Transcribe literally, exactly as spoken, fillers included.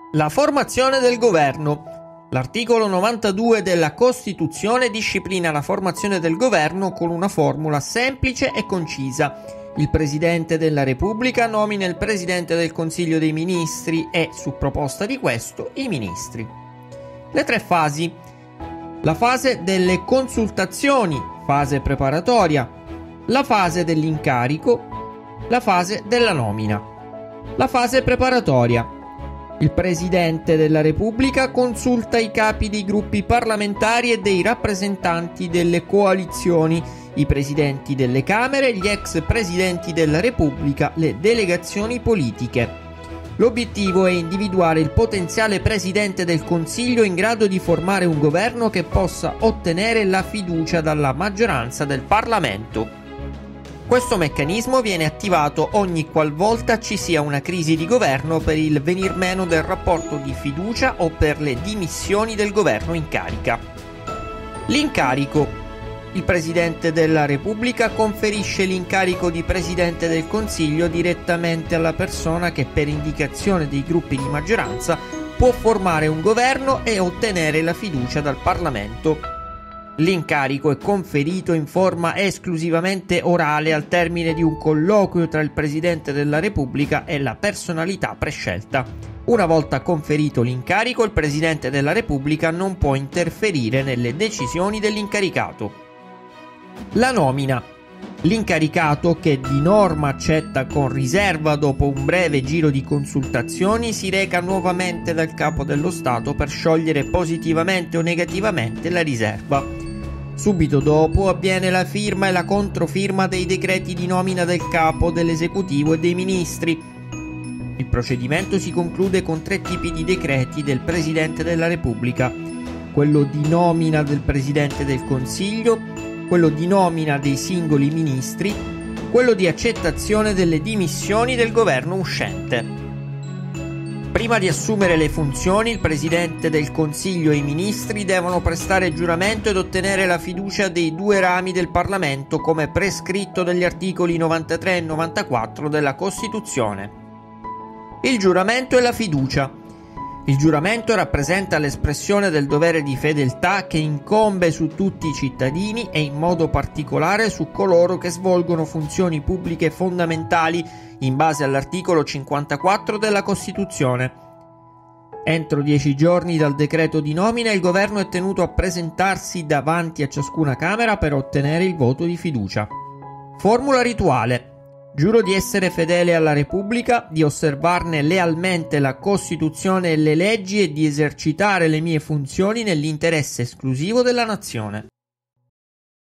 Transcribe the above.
La formazione del governo. L'articolo novantadue della Costituzione disciplina la formazione del governo con una formula semplice e concisa. Il Presidente della Repubblica nomina il Presidente del Consiglio dei Ministri e, su proposta di questo, i ministri. Le tre fasi. La fase delle consultazioni, fase preparatoria, la fase dell'incarico, la fase della nomina. La fase preparatoria. Il Presidente della Repubblica consulta i capi dei gruppi parlamentari e dei rappresentanti delle coalizioni, i presidenti delle Camere, gli ex presidenti della Repubblica, le delegazioni politiche. L'obiettivo è individuare il potenziale Presidente del Consiglio in grado di formare un governo che possa ottenere la fiducia dalla maggioranza del Parlamento. Questo meccanismo viene attivato ogni qualvolta ci sia una crisi di governo per il venir meno del rapporto di fiducia o per le dimissioni del governo in carica. L'incarico. Il Presidente della Repubblica conferisce l'incarico di Presidente del Consiglio direttamente alla persona che per indicazione dei gruppi di maggioranza può formare un governo e ottenere la fiducia dal Parlamento. L'incarico è conferito in forma esclusivamente orale al termine di un colloquio tra il Presidente della Repubblica e la personalità prescelta. Una volta conferito l'incarico, il Presidente della Repubblica non può interferire nelle decisioni dell'incaricato. La nomina. L'incaricato, che di norma accetta con riserva dopo un breve giro di consultazioni, si reca nuovamente dal Capo dello Stato per sciogliere positivamente o negativamente la riserva. Subito dopo avviene la firma e la controfirma dei decreti di nomina del capo dell'esecutivo e dei ministri. Il procedimento si conclude con tre tipi di decreti del Presidente della Repubblica: quello di nomina del Presidente del Consiglio, quello di nomina dei singoli ministri, quello di accettazione delle dimissioni del governo uscente. Prima di assumere le funzioni, il Presidente del Consiglio e i ministri devono prestare giuramento ed ottenere la fiducia dei due rami del Parlamento, come prescritto dagli articoli novantatré e novantaquattro della Costituzione. Il giuramento e la fiducia. Il giuramento rappresenta l'espressione del dovere di fedeltà che incombe su tutti i cittadini e in modo particolare su coloro che svolgono funzioni pubbliche fondamentali in base all'articolo cinquantaquattro della Costituzione. Entro dieci giorni dal decreto di nomina il governo è tenuto a presentarsi davanti a ciascuna Camera per ottenere il voto di fiducia. Formula rituale. Giuro di essere fedele alla Repubblica, di osservarne lealmente la Costituzione e le leggi e di esercitare le mie funzioni nell'interesse esclusivo della nazione.